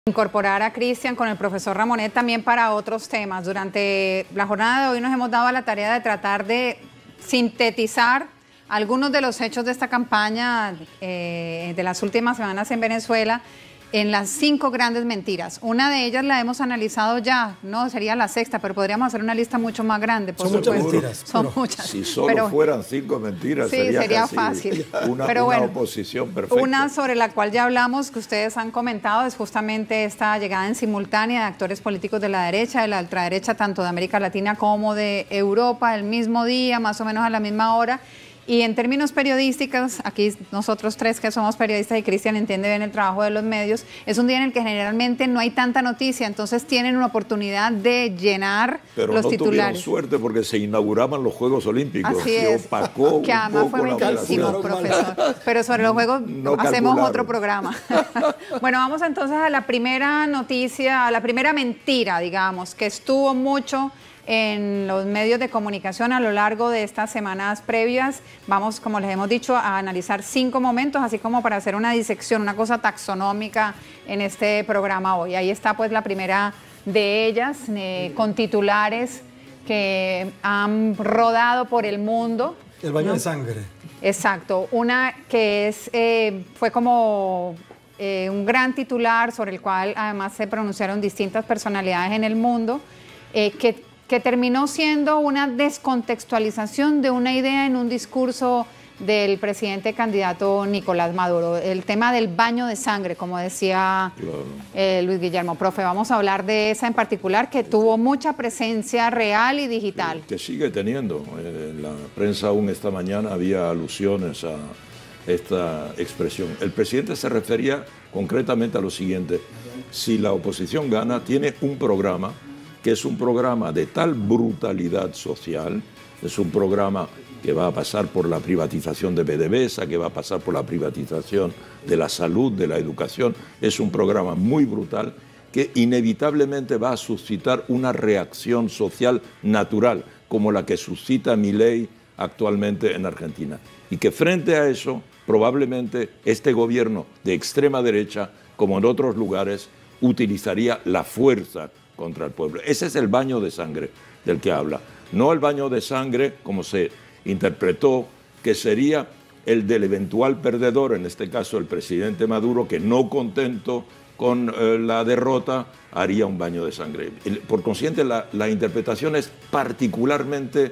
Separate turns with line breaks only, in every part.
Incorporar a Cristian con el profesor Ramonet también para otros temas. Durante la jornada de hoy nos hemos dado a la tarea de tratar de sintetizar algunos de los hechos de esta campaña de las últimas semanas en Venezuela en las 5 grandes mentiras. Una de ellas la hemos analizado ya, no sería la sexta, pero podríamos hacer una lista mucho más grande. Por
Son muchas mentiras.
Son muchas.
Si solo fueran 5 mentiras,
sí,
sería
fácil.
Una oposición perfecta.
Una sobre la cual ya hablamos, que ustedes han comentado, es justamente esta llegada en simultánea de actores políticos de la derecha, de la ultraderecha, tanto de América Latina como de Europa, el mismo día, más o menos a la misma hora. Y en términos periodísticos, aquí nosotros tres que somos periodistas y Cristian entiende bien el trabajo de los medios, es un día en el que generalmente no hay tanta noticia, entonces tienen una oportunidad de llenar los titulares. Pero no tuvieron
suerte porque se inauguraban los Juegos Olímpicos.
Así es,
opacó
que además fue bellísimo, profesor. Pero sobre los Juegos hacemos otro programa. Bueno, vamos entonces a la primera noticia, a la primera mentira, digamos, que estuvo mucho en los medios de comunicación a lo largo de estas semanas previas. Vamos, como les hemos dicho, a analizar 5 momentos, así como para hacer una disección, una cosa taxonómica en este programa hoy. Ahí está pues la primera de ellas, con titulares que han rodado por el mundo.
El baño de sangre.
Exacto, una que fue como un gran titular sobre el cual además se pronunciaron distintas personalidades en el mundo, que terminó siendo una descontextualización de una idea en un discurso del presidente candidato Nicolás Maduro. El tema del baño de sangre, como decía Luis Guillermo. Profe, vamos a hablar de esa en particular, que tuvo mucha presencia real y digital.
Que sigue teniendo. En la prensa aún esta mañana había alusiones a esta expresión. El presidente se refería concretamente a lo siguiente: si la oposición gana, tiene un programa que es un programa de tal brutalidad social, es un programa que va a pasar por la privatización de PDVSA, que va a pasar por la privatización de la salud, de la educación. Es un programa muy brutal que inevitablemente va a suscitar una reacción social natural, como la que suscita Milei actualmente en Argentina. Y que frente a eso, probablemente este gobierno de extrema derecha, como en otros lugares, utilizaría la fuerza contra el pueblo. Ese es el baño de sangre del que habla. No el baño de sangre, como se interpretó, que sería el del eventual perdedor, en este caso el presidente Maduro, que no contento con la derrota, haría un baño de sangre. Por consiguiente, la interpretación es particularmente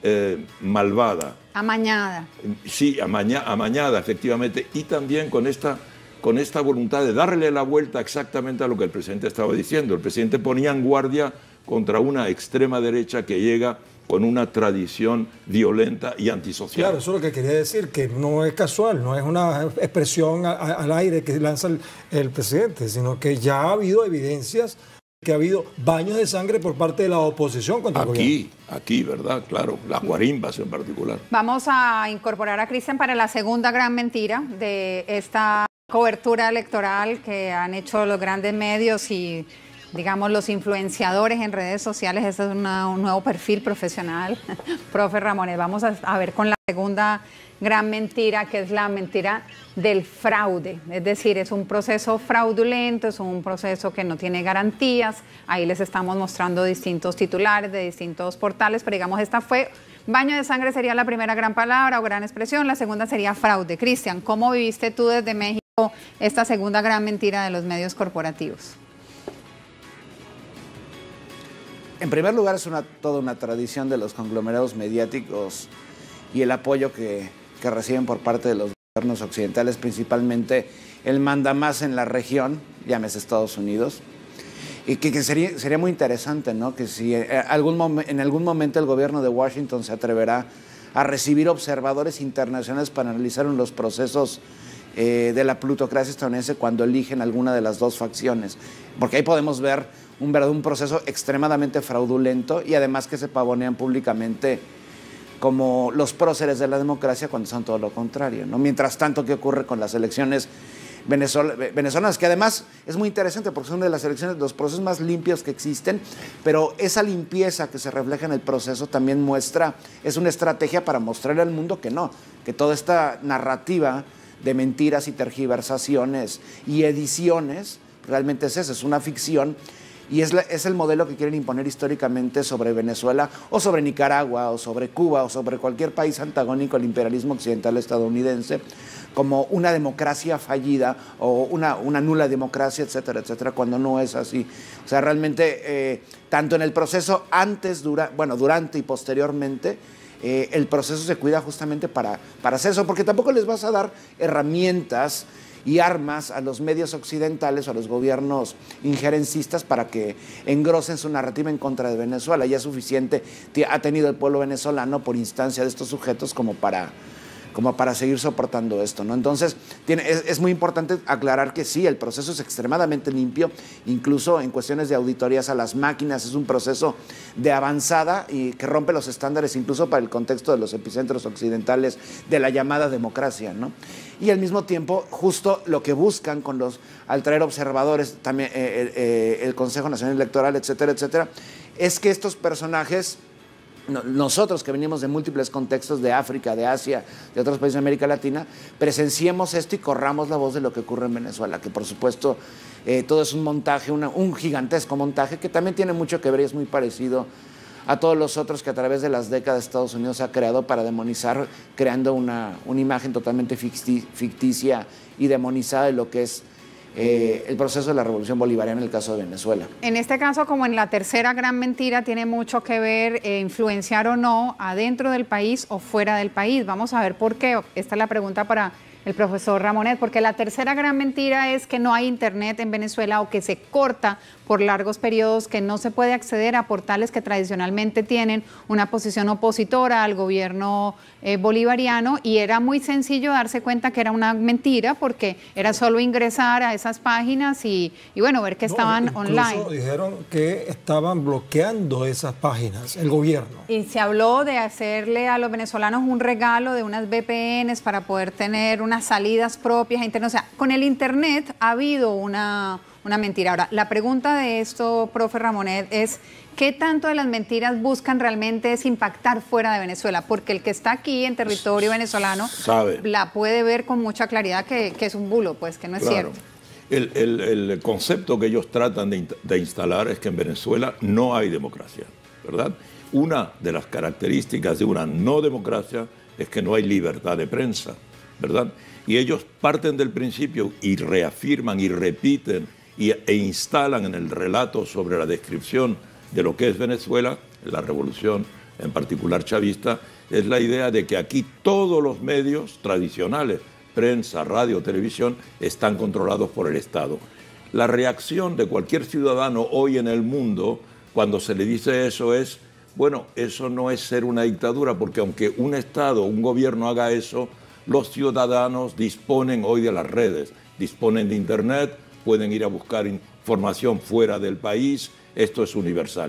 malvada.
Amañada.
Sí, amañada, efectivamente, y también con esta voluntad de darle la vuelta exactamente a lo que el presidente estaba diciendo. El presidente ponía en guardia contra una extrema derecha que llega con una tradición violenta y antisocial.
Claro, eso es lo que quería decir, que no es casual, no es una expresión al aire que lanza el presidente, sino que ya ha habido evidencias que ha habido baños de sangre por parte de la oposición contra el gobierno.
Aquí, ¿verdad? Claro, las guarimbas en particular.
Vamos a incorporar a Cristian para la segunda gran mentira de esta cobertura electoral que han hecho los grandes medios y, digamos, los influenciadores en redes sociales. Este es un nuevo perfil profesional. Profe Ramonet, vamos a ver con la segunda gran mentira, que es la mentira del fraude. Es decir, es un proceso fraudulento, es un proceso que no tiene garantías. Ahí les estamos mostrando distintos titulares de distintos portales, pero digamos, esta fue... Baño de sangre sería la primera gran palabra o gran expresión, la segunda sería fraude. Cristian, ¿cómo viviste tú desde México esta segunda gran mentira de los medios corporativos?
En primer lugar, es toda una tradición de los conglomerados mediáticos y el apoyo que reciben por parte de los gobiernos occidentales, principalmente el mandamás en la región, llámese Estados Unidos, y que sería muy interesante, ¿no?, que si en algún momento el gobierno de Washington se atreverá a recibir observadores internacionales para analizar los procesos de la plutocracia estadounidense cuando eligen alguna de las dos facciones, porque ahí podemos ver un proceso extremadamente fraudulento y además que se pavonean públicamente como los próceres de la democracia cuando son todo lo contrario, ¿no? Mientras tanto, ¿qué ocurre con las elecciones venezolanas? Que además es muy interesante porque son de las elecciones, los procesos más limpios que existen, pero esa limpieza que se refleja en el proceso también es una estrategia para mostrarle al mundo que no, que toda esta narrativa de mentiras y tergiversaciones y ediciones realmente es eso, es una ficción. Y es el modelo que quieren imponer históricamente sobre Venezuela o sobre Nicaragua o sobre Cuba o sobre cualquier país antagónico al imperialismo occidental estadounidense, como una democracia fallida o una nula democracia, etcétera, etcétera, cuando no es así. O sea, realmente, tanto en el proceso antes, durante y posteriormente, el proceso se cuida justamente para hacer eso, porque tampoco les vas a dar herramientas y armas a los medios occidentales o a los gobiernos injerencistas para que engrosen su narrativa en contra de Venezuela. Ya suficiente ha tenido el pueblo venezolano por instancia de estos sujetos como para seguir soportando esto, ¿no? Entonces, es muy importante aclarar que sí, el proceso es extremadamente limpio, incluso en cuestiones de auditorías a las máquinas, es un proceso de avanzada y que rompe los estándares incluso para el contexto de los epicentros occidentales de la llamada democracia, ¿no? Y al mismo tiempo, justo lo que buscan al traer observadores, también el Consejo Nacional Electoral, etcétera, etcétera, es que estos personajes, nosotros que venimos de múltiples contextos de África, de Asia, de otros países de América Latina, presenciemos esto y corramos la voz de lo que ocurre en Venezuela, que por supuesto todo es un montaje, un gigantesco montaje que también tiene mucho que ver y es muy parecido a todos los otros que a través de las décadas Estados Unidos ha creado para demonizar, creando una imagen totalmente ficticia y demonizada de lo que es el proceso de la revolución bolivariana en el caso de Venezuela.
En este caso, como en la tercera gran mentira, tiene mucho que ver influenciar o no adentro del país o fuera del país. Vamos a ver por qué. Esta es la pregunta para el profesor Ramonet, porque la tercera gran mentira es que no hay internet en Venezuela o que se corta por largos periodos, que no se puede acceder a portales que tradicionalmente tienen una posición opositora al gobierno bolivariano, y era muy sencillo darse cuenta que era una mentira porque era solo ingresar a esas páginas y bueno, ver que estaban online.
Dijeron que estaban bloqueando esas páginas, el gobierno.
Y se habló de hacerle a los venezolanos un regalo de unas VPNs para poder tener unas salidas propias a internet. O sea, con el internet ha habido una mentira. Ahora, la pregunta de esto, profe Ramonet, es ¿qué tanto de las mentiras buscan realmente es impactar fuera de Venezuela? Porque el que está aquí en territorio venezolano la puede ver con mucha claridad que es un bulo, pues que no es cierto.
El concepto que ellos tratan de instalar es que en Venezuela no hay democracia, ¿verdad? Una de las características de una no democracia es que no hay libertad de prensa, ¿verdad? Y ellos parten del principio y reafirman y repiten e instalan en el relato sobre la descripción de lo que es Venezuela, la revolución en particular chavista, es la idea de que aquí todos los medios tradicionales, prensa, radio, televisión, están controlados por el Estado. La reacción de cualquier ciudadano hoy en el mundo cuando se le dice eso es, bueno, eso no es ser una dictadura, porque aunque un Estado, un gobierno haga eso, los ciudadanos disponen hoy de las redes, disponen de Internet, pueden ir a buscar información fuera del país, esto es universal.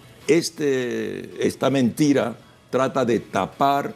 Esta mentira trata de tapar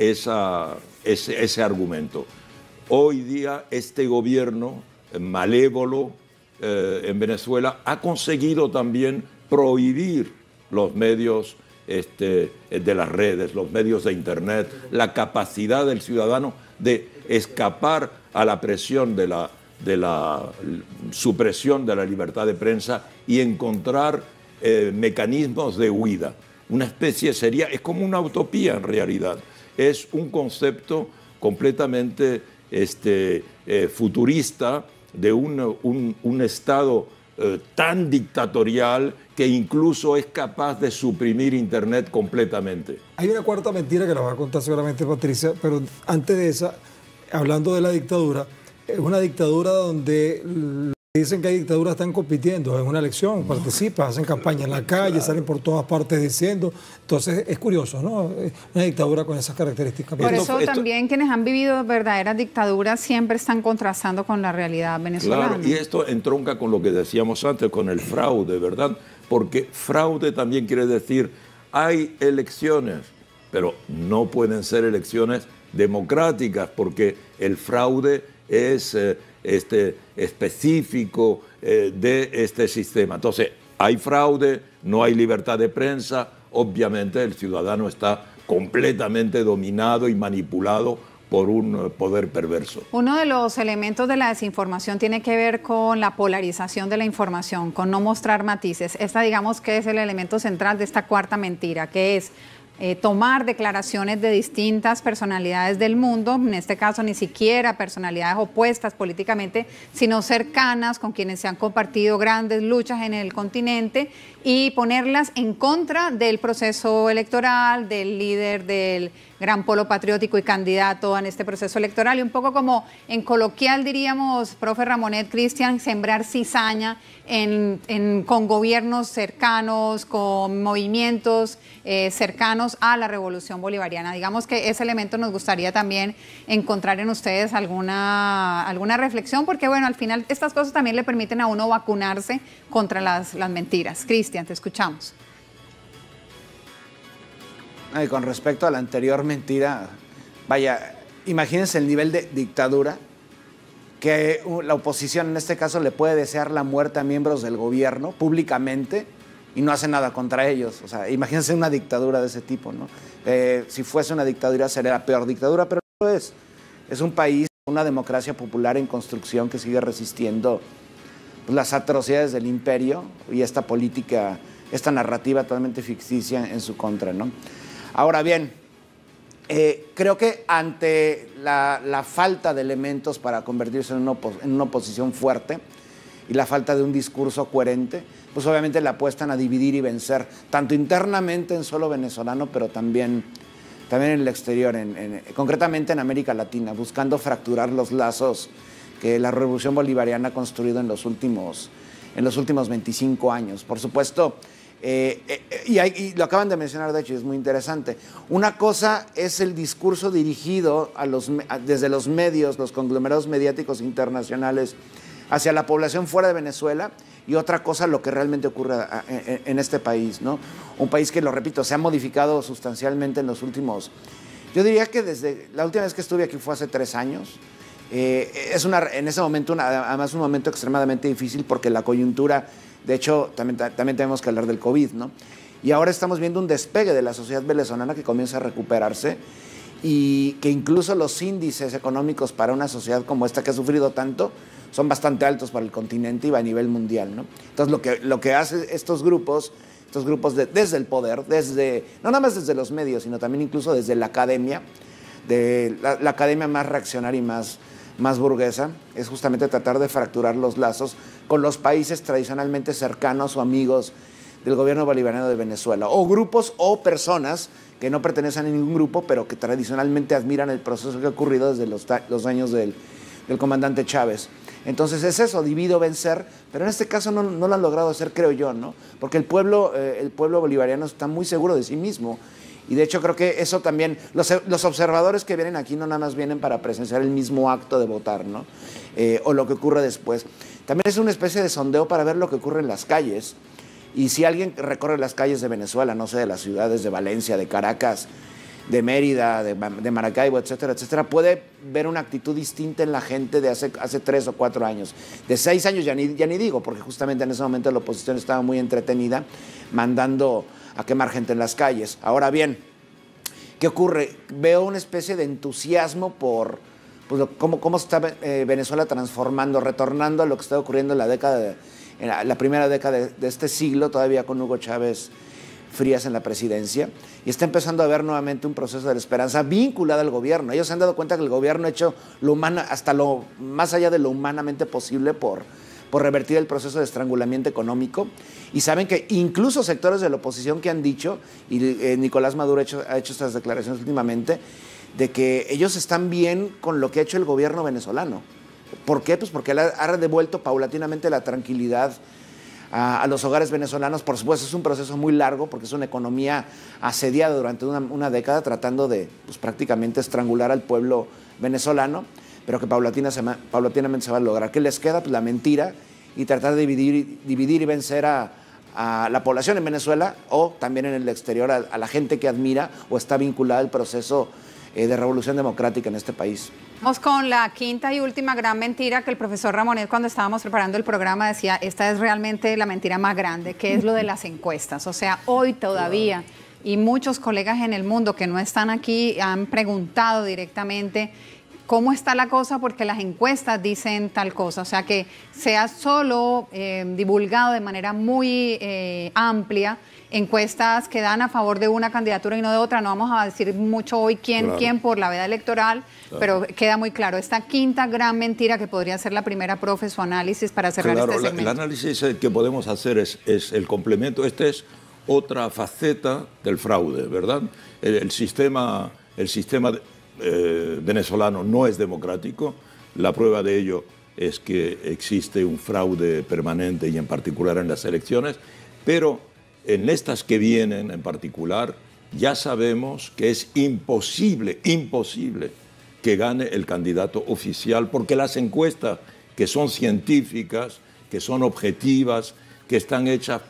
ese argumento. Hoy día este gobierno malévolo en Venezuela ha conseguido también prohibir los medios de las redes, los medios de Internet, la capacidad del ciudadano de escapar a la presión de la supresión de la libertad de prensa y encontrar mecanismos de huida. Una especie es como una utopía en realidad. Es un concepto completamente futurista de un Estado tan dictatorial que incluso es capaz de suprimir Internet completamente.
Hay una cuarta mentira que la va a contar seguramente Patricia, pero antes de esa, hablando de la dictadura, es una dictadura donde dicen que hay dictaduras están compitiendo en una elección, participan, hacen campaña en la calle, claro, salen por todas partes diciendo. Entonces es curioso, ¿no? Una dictadura con esas características.
Por eso también quienes han vivido verdaderas dictaduras siempre están contrastando con la realidad venezolana.
Claro, y esto entronca con lo que decíamos antes, con el fraude, ¿verdad? Porque fraude también quiere decir, hay elecciones, pero no pueden ser elecciones democráticas, porque el fraude es específico de este sistema. Entonces, hay fraude, no hay libertad de prensa, obviamente el ciudadano está completamente dominado y manipulado por un poder perverso.
Uno de los elementos de la desinformación tiene que ver con la polarización de la información, con no mostrar matices. Esta, digamos, que es el elemento central de esta cuarta mentira, que es tomar declaraciones de distintas personalidades del mundo, en este caso ni siquiera personalidades opuestas políticamente, sino cercanas, con quienes se han compartido grandes luchas en el continente, y ponerlas en contra del proceso electoral, del líder del gran polo patriótico y candidato en este proceso electoral, y un poco como en coloquial diríamos, profe Ramonet, Cristian, sembrar cizaña con gobiernos cercanos, con movimientos cercanos a la revolución bolivariana. Digamos que ese elemento nos gustaría también encontrar en ustedes alguna reflexión, porque bueno, al final estas cosas también le permiten a uno vacunarse contra las mentiras. Cristian, te escuchamos.
Y con respecto a la anterior mentira, vaya, imagínense el nivel de dictadura que la oposición en este caso le puede desear la muerte a miembros del gobierno públicamente y no hace nada contra ellos. O sea, imagínense una dictadura de ese tipo, ¿no? Si fuese una dictadura sería la peor dictadura, pero no es. Es un país, una democracia popular en construcción que sigue resistiendo pues, las atrocidades del imperio y esta política, esta narrativa totalmente ficticia en su contra, ¿no? Ahora bien, creo que ante la falta de elementos para convertirse en una oposición fuerte y la falta de un discurso coherente, pues obviamente le apuestan a dividir y vencer, tanto internamente en suelo venezolano, pero también en el exterior, concretamente en América Latina, buscando fracturar los lazos que la revolución bolivariana ha construido en los últimos 25 años. Por supuesto, y lo acaban de mencionar, de hecho, es muy interesante. Una cosa es el discurso dirigido desde los medios, los conglomerados mediáticos internacionales, hacia la población fuera de Venezuela, y otra cosa lo que realmente ocurre en este país, ¿no? Un país que, lo repito, se ha modificado sustancialmente en los últimos... Yo diría que desde la última vez que estuve aquí fue hace 3 años. En ese momento, además, un momento extremadamente difícil porque la coyuntura... De hecho, también tenemos que hablar del COVID, ¿no? Y ahora estamos viendo un despegue de la sociedad venezolana que comienza a recuperarse y que incluso los índices económicos para una sociedad como esta que ha sufrido tanto son bastante altos para el continente y a nivel mundial, ¿no? Entonces, lo que hacen estos grupos desde el poder, no nada más desde los medios, sino también incluso desde la academia, la academia más reaccionaria y más burguesa, es justamente tratar de fracturar los lazos con los países tradicionalmente cercanos o amigos del gobierno bolivariano de Venezuela, o grupos o personas que no pertenecen a ningún grupo, pero que tradicionalmente admiran el proceso que ha ocurrido desde los años del comandante Chávez. Entonces es eso, divide o vencer, pero en este caso no lo han logrado hacer, creo yo, ¿no? Porque el pueblo bolivariano está muy seguro de sí mismo. Y de hecho creo que eso también, los observadores que vienen aquí no nada más vienen para presenciar el mismo acto de votar, ¿no? O lo que ocurre después. También es una especie de sondeo para ver lo que ocurre en las calles. Y si alguien recorre las calles de Venezuela, no sé, de las ciudades de Valencia, de Caracas, de Mérida, de Maracaibo, etcétera, etcétera, puede ver una actitud distinta en la gente de hace 3 o 4 años. De 6 años ya ni digo, porque justamente en ese momento la oposición estaba muy entretenida, mandando a quemar gente en las calles. Ahora bien, ¿qué ocurre? Veo una especie de entusiasmo por cómo está Venezuela transformando, retornando a lo que está ocurriendo en la primera década de este siglo, todavía con Hugo Chávez Frías en la presidencia, y está empezando a haber nuevamente un proceso de la esperanza vinculado al gobierno. Ellos se han dado cuenta que el gobierno ha hecho hasta lo más allá de lo humanamente posible por revertir el proceso de estrangulamiento económico, y saben que incluso sectores de la oposición que han dicho, y Nicolás Maduro ha hecho estas declaraciones últimamente, de que ellos están bien con lo que ha hecho el gobierno venezolano. ¿Por qué? Pues porque ha devuelto paulatinamente la tranquilidad a los hogares venezolanos. Por supuesto, es un proceso muy largo porque es una economía asediada durante una década, tratando de prácticamente estrangular al pueblo venezolano, pero que paulatinamente se va a lograr. ¿Qué les queda? Pues la mentira y tratar de dividir y vencer a la población en Venezuela, o también en el exterior a la gente que admira o está vinculada al proceso de revolución democrática en este país.
Vamos con la quinta y última gran mentira que el profesor Ramonet, cuando estábamos preparando el programa, decía, esta es realmente la mentira más grande, que es lo de las encuestas. O sea, hoy todavía y muchos colegas en el mundo que no están aquí han preguntado directamente cómo está la cosa, porque las encuestas dicen tal cosa. O sea, que sea solo divulgado de manera muy amplia encuestas que dan a favor de una candidatura y no de otra. No vamos a decir mucho hoy quién por la veda electoral, pero queda muy claro. Esta quinta gran mentira que podría ser la primera, profe, su análisis para cerrar este segmento.
El análisis que podemos hacer es el complemento. Este es otra faceta del fraude, ¿verdad? El sistema venezolano no es democrático. La prueba de ello es que existe un fraude permanente y en particular en las elecciones, pero en estas que vienen en particular ya sabemos que es imposible que gane el candidato oficial, porque las encuestas, que son científicas, que son objetivas, que están hechas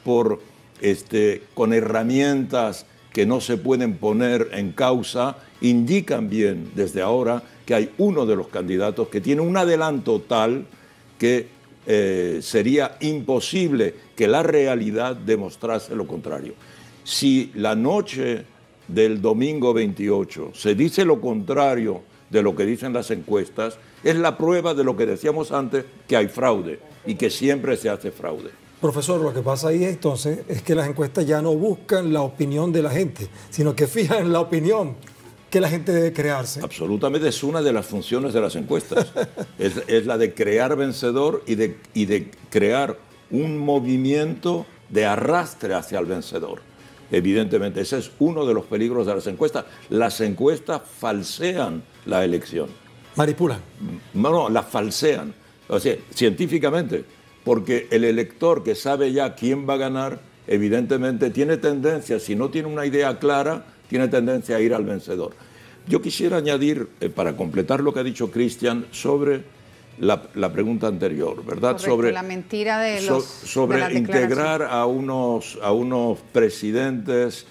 con herramientas que no se pueden poner en causa, indican bien desde ahora que hay uno de los candidatos que tiene un adelanto tal que sería imposible que la realidad demostrase lo contrario. Si la noche del domingo 28 se dice lo contrario de lo que dicen las encuestas, es la prueba de lo que decíamos antes, que hay fraude y que siempre se hace fraude.
Profesor, lo que pasa ahí entonces es que las encuestas ya no buscan la opinión de la gente, sino que fijan la opinión que la gente debe crearse.
Absolutamente, es una de las funciones de las encuestas. es la de crear vencedor y de crear un movimiento de arrastre hacia el vencedor. Evidentemente, ese es uno de los peligros de las encuestas. Las encuestas falsean la elección.
Manipulan.
No, las falsean. O sea, científicamente, porque el elector que sabe ya quién va a ganar, evidentemente tiene tendencia, si no tiene una idea clara, tiene tendencia a ir al vencedor. Yo quisiera añadir, para completar lo que ha dicho Cristian, sobre la pregunta anterior, ¿verdad?
Correcto, sobre la mentira de
sobre integrar a unos presidentes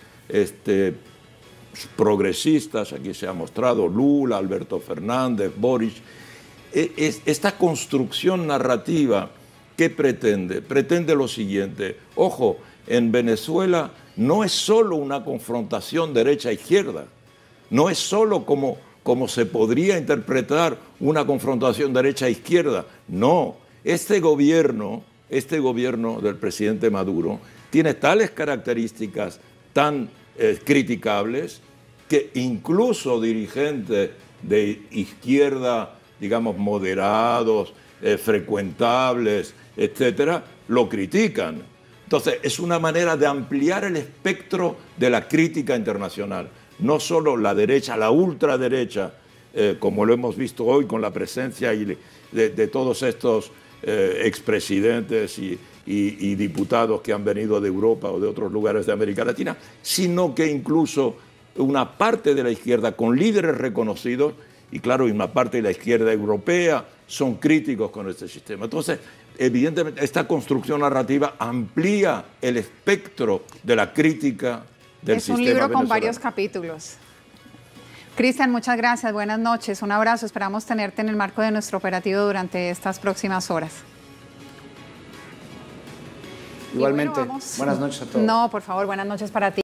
progresistas, aquí se ha mostrado Lula, Alberto Fernández, Boric. Esta construcción narrativa, ¿qué pretende? Pretende lo siguiente. Ojo, en Venezuela no es solo una confrontación derecha-izquierda, no es solo como se podría interpretar una confrontación derecha-izquierda. No, este gobierno del presidente Maduro tiene tales características tan criticables que incluso dirigentes de izquierda, digamos, moderados, frecuentables, etcétera, lo critican. Entonces, es una manera de ampliar el espectro de la crítica internacional. No solo la derecha, la ultraderecha, como lo hemos visto hoy con la presencia de todos estos expresidentes y diputados que han venido de Europa o de otros lugares de América Latina, sino que incluso una parte de la izquierda con líderes reconocidos, y claro, y una parte de la izquierda europea, son críticos con este sistema. Entonces, evidentemente, esta construcción narrativa amplía el espectro de la crítica del sistema venezolano. Es un libro
con varios capítulos. Cristian, muchas gracias, buenas noches, un abrazo, esperamos tenerte en el marco de nuestro operativo durante estas próximas horas.
Igualmente, bueno, buenas noches a todos.
No, por favor, buenas noches para ti.